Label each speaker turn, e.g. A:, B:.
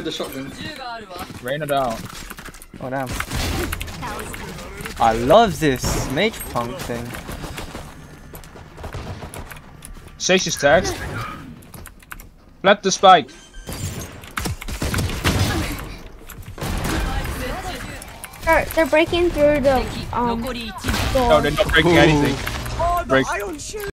A: the shotgun.
B: Rain it out.
C: Oh damn. I love this magepunk thing.
B: Sage is tagged. Plant the spike.
D: They're breaking through the
B: No,
D: door.
B: they're not breaking anything.
E: Oh, the
B: Break.
E: iron shield!